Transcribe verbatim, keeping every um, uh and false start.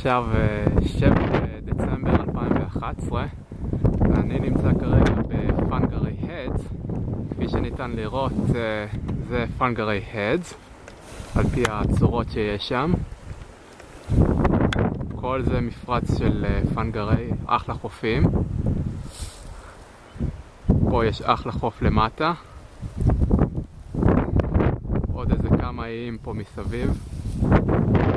עכשיו שבעה בדצמבר אלפיים ואחת עשרה ואני נמצא כרגע בפאנגרי הדס. כפי שניתן לראות זה פאנגרי הדס על פי הצורות שיש שם. כל זה מפרץ של פאנגרי, אחלה חופים. פה יש אחלה חוף למטה, עוד איזה כמה איים פה מסביב.